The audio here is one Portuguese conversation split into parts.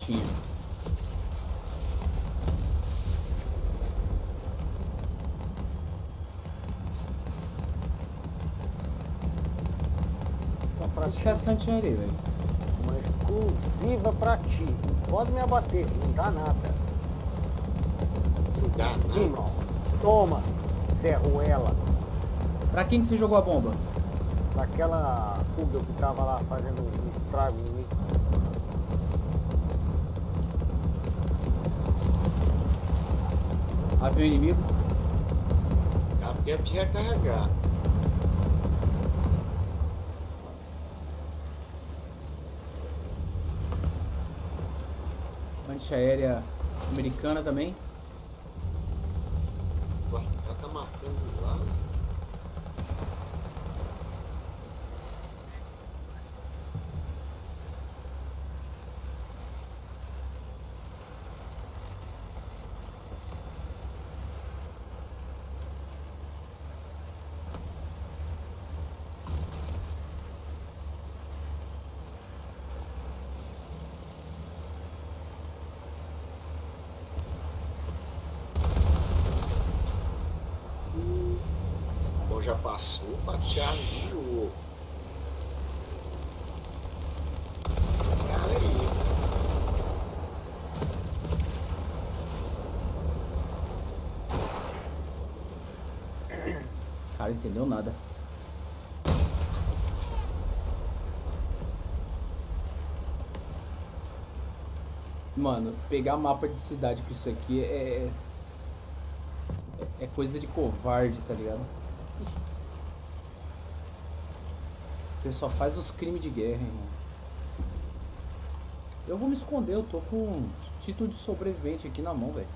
tinha. Só pra Acho ti. que é a Santinha ali, velho. Uma exclusiva pra ti. Não pode me abater, não dá nada. Não dá Sim, nada. irmão. Toma, Zé Ruela. Pra quem que você jogou a bomba? Daquela Kugel que tava lá fazendo um estrago em mim. Avião inimigo? Dá tempo de recarregar. Antiaérea americana também. Ué, ela tá matando lá. Então já passou pra Charlie de novo. Cara aí. Cara, entendeu nada. Mano, pegar mapa de cidade com isso aqui é coisa de covarde, tá ligado? Você só faz os crimes de guerra, irmão. Eu vou me esconder, eu tô com título de sobrevivente aqui na mão, velho.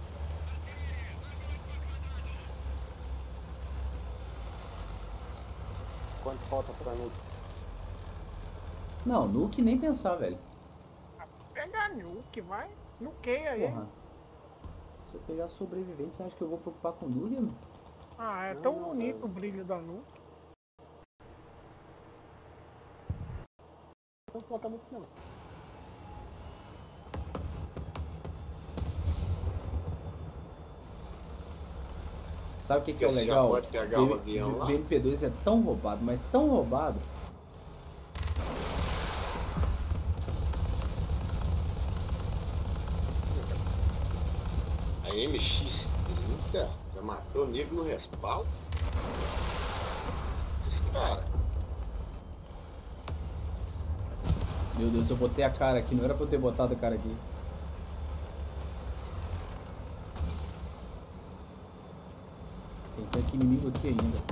Quanto falta pra nuke? Não, nuke nem pensar, velho. Pega a nuke, vai. Nukeia aí. Porra. Se eu pegar sobrevivente, você acha que eu vou preocupar com nuke, mano? Ah, é tão bonito o brilho da nuke. Não falta muito não. Sabe o que é o Você já legal? pode pegar o avião lá? O MP2 é tão roubado, mas tão roubado. A MX-30 já matou o nego no respaldo. Esse cara. Meu Deus, eu botei a cara aqui, não era pra eu ter botado a cara aqui. Tem tanque inimigo aqui ainda.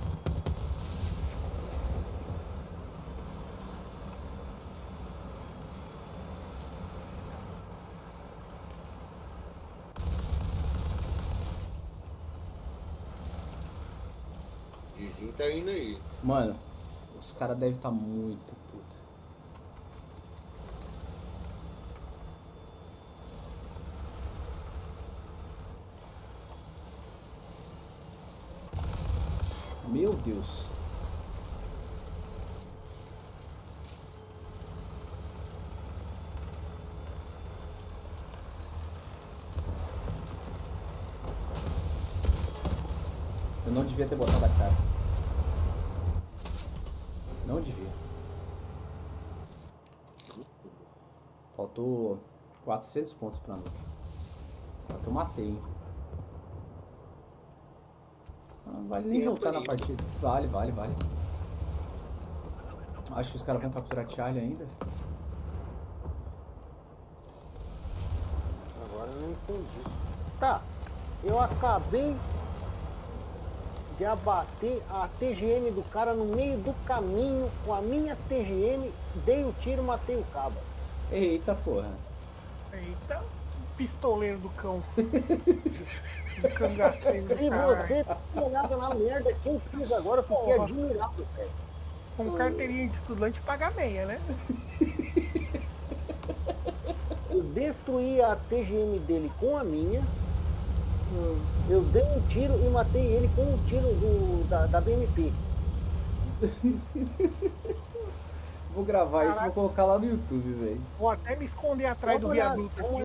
O vizinho tá indo aí. Mano, os caras devem estar muito putos. Meu Deus. Eu não devia ter botado a cara. Não devia. Faltou 400 pontos pra nuke. Só que eu matei, hein? Não vale nem Tempo voltar na ainda. partida. Vale. Acho que os caras vão capturar Charlie ainda. Agora eu não entendi. Tá, eu acabei de abater a TGM do cara no meio do caminho com a minha TGM, dei o tiro, matei o cabo. Eita porra. Eita, pistoleiro do cão. Do cangaceiro do Se caralho. você tá olhado na merda que eu fiz agora, eu fiquei Porra. admirado, velho. Com carteirinha de estudante paga meia, né? Eu destruí a TGM dele com a minha. Eu dei um tiro e matei ele com um tiro da BMP. Vou gravar isso e vou colocar lá no YouTube, velho. Vou até me esconder atrás Dá do uma olhada, viaduto dá uma aqui.